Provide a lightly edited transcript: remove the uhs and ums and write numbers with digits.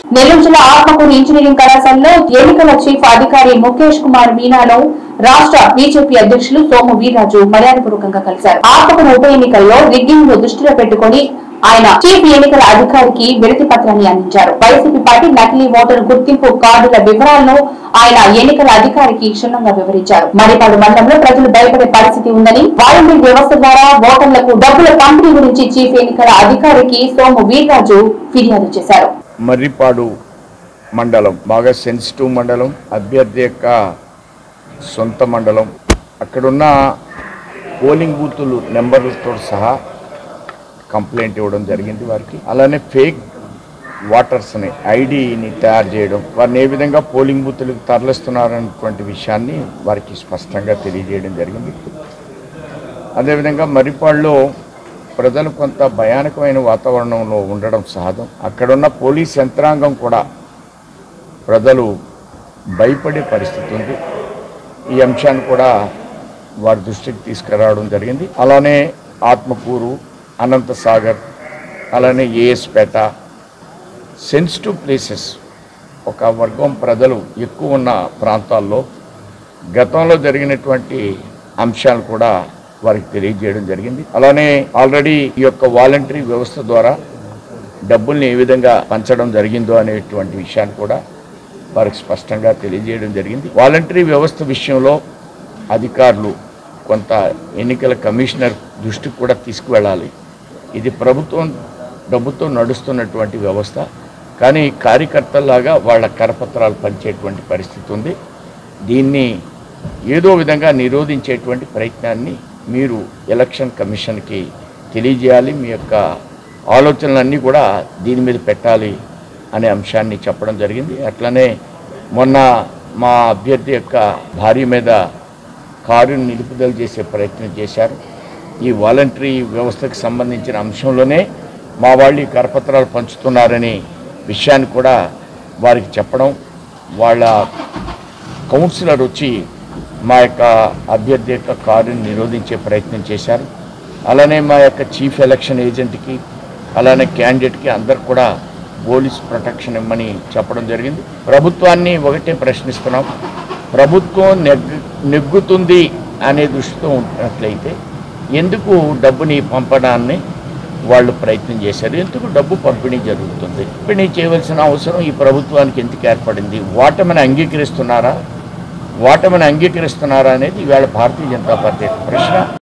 నెల్లూరు జిల్లా ఆత్మకూరు ఇంజనీరింగ్ కళాశాలలో ఎన్నికల చీఫ్ అధికారి ముఖేష్ కుమార్ మీనాను రాష్ట్ర బీజేపీ అధ్యక్షులు సోము వీర్రాజు మర్యాదపూర్వకంగా కలిశారు. ఆత్మకూరు ఉప ఎన్నికల్లో రిగ్గింగ్ ను దృష్టిలో పెట్టుకుని ఆయన చీఫ్ ఎన్నికల అధికారికి వినతి పత్రాన్ని అందించారు. వైసీపీ పార్టీ నకిలీ ఓటర్ గుర్తింపు కార్డుల వివరాలను ఆయన ఎన్నికల అధికారికి క్షుణ్ణంగా వివరించారు. మరిపాడు మండలంలో ప్రజలు భయపడే పరిస్థితి ఉందని, వాలంటీర్ వ్యవస్థ ద్వారా ఓటర్లకు డబ్బుల పంపిణీ గురించి చీఫ్ ఎన్నికల అధికారికి సోము వీర్రాజు ఫిర్యాదు చేశారు. మర్రిపాడు మండలం బాగా సెన్సిటివ్ మండలం, అభ్యర్థి యొక్క సొంత మండలం. అక్కడున్న పోలింగ్ బూతులు నెంబర్లతో సహా కంప్లైంట్ ఇవ్వడం జరిగింది వారికి. అలానే ఫేక్ ఓటర్స్ని ఐడిని తయారు చేయడం, వారిని ఏ విధంగా పోలింగ్ బూతులకు తరలిస్తున్నారనేటువంటి విషయాన్ని వారికి స్పష్టంగా తెలియజేయడం జరిగింది. అదేవిధంగా మర్రిపాడులో ప్రజలు కొంత భయానకమైన వాతావరణంలో ఉండడం సహజం. అక్కడున్న పోలీస్ యంత్రాంగం కూడా ప్రజలు భయపడే పరిస్థితి ఉంది. ఈ అంశాన్ని కూడా వారి దృష్టికి తీసుకురావడం జరిగింది. అలానే ఆత్మకూరు, అనంతసాగర్, అలానే ఏఎస్పేట సెన్సిటివ్ ప్లేసెస్, ఒక వర్గం ప్రజలు ఎక్కువ ఉన్న ప్రాంతాల్లో గతంలో జరిగినటువంటి అంశాలు కూడా వారికి తెలియజేయడం జరిగింది. అలానే ఆల్రెడీ ఈ యొక్క వాలంటరీ వ్యవస్థ ద్వారా డబ్బుల్ని ఏ విధంగా పంచడం జరిగిందో అనేటువంటి విషయాన్ని కూడా వారికి స్పష్టంగా తెలియజేయడం జరిగింది. వాలంటరీ వ్యవస్థ విషయంలో అధికారులు కొంత ఎన్నికల కమిషనర్ దృష్టికి కూడా తీసుకువెళ్ళాలి. ఇది ప్రభుత్వం డబ్బుతో నడుస్తున్నటువంటి వ్యవస్థ, కానీ కార్యకర్తల్లాగా వాళ్ళ కరపత్రాలు పంచేటువంటి పరిస్థితి ఉంది. దీన్ని ఏదో విధంగా నిరోధించేటువంటి ప్రయత్నాన్ని మీరు ఎలక్షన్ కమిషన్కి తెలియజేయాలి. మీ యొక్క ఆలోచనలన్నీ కూడా దీని మీద పెట్టాలి అనే అంశాన్ని చెప్పడం జరిగింది. అట్లనే మొన్న మా అభ్యర్థి యొక్క భార్య మీద కారుని నిలుపుదల చేసే ప్రయత్నం చేశారు. ఈ వాలంటరీ వ్యవస్థకు సంబంధించిన అంశంలోనే మా వాళ్ళు ఈ కరపత్రాలు పంచుతున్నారనే విషయాన్ని కూడా వారికి చెప్పడం, వాళ్ళ కౌన్సిలర్ వచ్చి మా యొక్క అభ్యర్థి యొక్క కారుని నిరోధించే ప్రయత్నం చేశారు. అలానే మా యొక్క చీఫ్ ఎలక్షన్ ఏజెంట్కి, అలానే క్యాండిడేట్కి అందరు కూడా పోలీస్ ప్రొటెక్షన్ ఇవ్వమని చెప్పడం జరిగింది. ప్రభుత్వాన్ని ఒకటే ప్రశ్నిస్తున్నాం, ప్రభుత్వం నెగ్గుతుంది అనే దృష్టితో ఉన్నట్లయితే ఎందుకు డబ్బుని పంపడాన్ని వాళ్ళు ప్రయత్నం చేశారు? ఎందుకు డబ్బు పంపిణీ జరుగుతుంది? పంపిణీ చేయవలసిన అవసరం ఈ ప్రభుత్వానికి ఎందుకు ఏర్పడింది? ఓటమిని అంగీకరిస్తున్నారా అనేది ఇవాళ భారతీయ జనతా పార్టీ ప్రశ్న.